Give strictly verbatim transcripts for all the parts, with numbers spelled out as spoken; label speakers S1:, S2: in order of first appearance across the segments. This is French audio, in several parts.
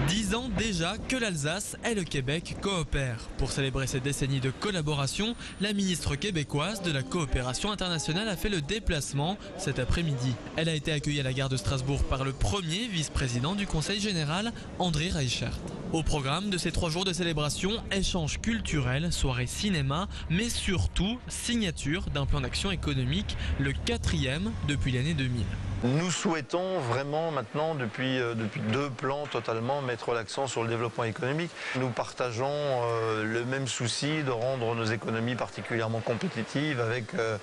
S1: Dix ans déjà que l'Alsace et le Québec coopèrent. Pour célébrer cette décennie de collaboration, la ministre québécoise de la coopération internationale a fait le déplacement cet après-midi. Elle a été accueillie à la gare de Strasbourg par le premier vice-président du Conseil général, André Reichert. Au programme de ces trois jours de célébration, échanges culturels, soirées cinéma, mais surtout signature d'un plan d'action économique, le quatrième depuis l'année deux mille.
S2: Nous souhaitons vraiment maintenant, depuis, euh, depuis deux plans totalement, mettre l'accent sur le développement économique. Nous partageons euh, le même souci de rendre nos économies particulièrement compétitives avec euh,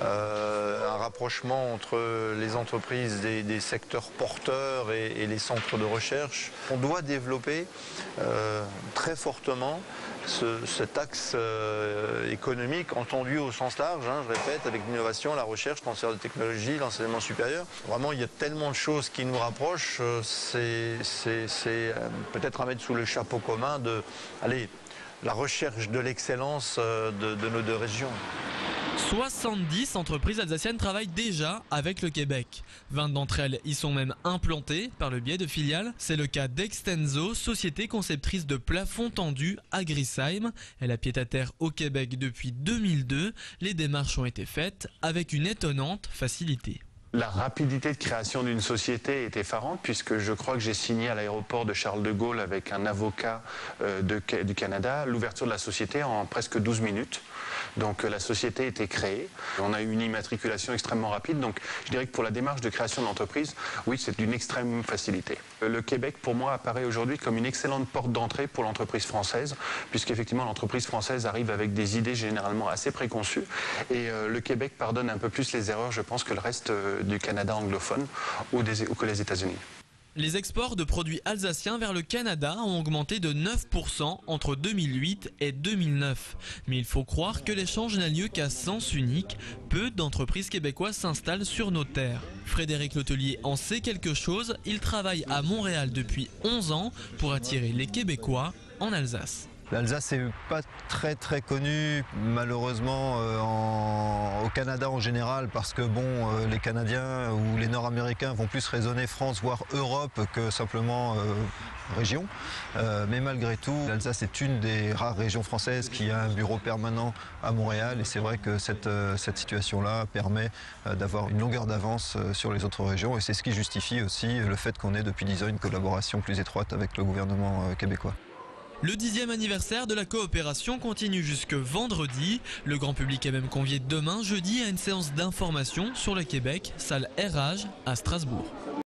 S2: euh, un rapprochement entre les entreprises des, des secteurs porteurs et, et les centres de recherche. On doit développer euh, très fortement ce, cet axe euh, économique entendu au sens large, hein, je répète, avec l'innovation, la recherche, le transfert de technologie, l'enseignement supérieur. Vraiment, il y a tellement de choses qui nous rapprochent, c'est peut-être à mettre sous le chapeau commun de allez, la recherche de l'excellence de, de nos deux régions.
S1: soixante-dix entreprises alsaciennes travaillent déjà avec le Québec. vingt d'entre elles y sont même implantées par le biais de filiales. C'est le cas d'Extenso, société conceptrice de plafonds tendus à Griesheim. Elle a pied à terre au Québec depuis deux mille deux. Les démarches ont été faites avec une étonnante facilité.
S3: La rapidité de création d'une société est effarante puisque je crois que j'ai signé à l'aéroport de Charles de Gaulle avec un avocat euh, de, du Canada l'ouverture de la société en presque douze minutes. Donc euh, la société était créée. On a eu une immatriculation extrêmement rapide. Donc je dirais que pour la démarche de création d'entreprise, oui, c'est d'une extrême facilité. Euh, le Québec, pour moi, apparaît aujourd'hui comme une excellente porte d'entrée pour l'entreprise française puisqu'effectivement l'entreprise française arrive avec des idées généralement assez préconçues et euh, le Québec pardonne un peu plus les erreurs, je pense, que le reste euh, du Canada anglophone ou, des, ou que les États-Unis.
S1: Les exports de produits alsaciens vers le Canada ont augmenté de neuf pour cent entre deux mille huit et deux mille neuf. Mais il faut croire que l'échange n'a lieu qu'à sens unique. Peu d'entreprises québécoises s'installent sur nos terres. Frédéric Letelier en sait quelque chose. Il travaille à Montréal depuis onze ans pour attirer les Québécois en Alsace.
S4: L'Alsace n'est pas très très connue malheureusement euh, en, au Canada en général parce que bon, euh, les Canadiens ou les Nord-Américains vont plus raisonner France voire Europe que simplement euh, région. Euh, mais malgré tout, l'Alsace est une des rares régions françaises qui a un bureau permanent à Montréal et c'est vrai que cette, euh, cette situation-là permet euh, d'avoir une longueur d'avance euh, sur les autres régions et c'est ce qui justifie aussi le fait qu'on ait depuis dix ans une collaboration plus étroite avec le gouvernement euh, québécois.
S1: Le dixième anniversaire de la coopération continue jusque vendredi. Le grand public est même convié demain, jeudi, à une séance d'information sur le Québec, salle R H à Strasbourg.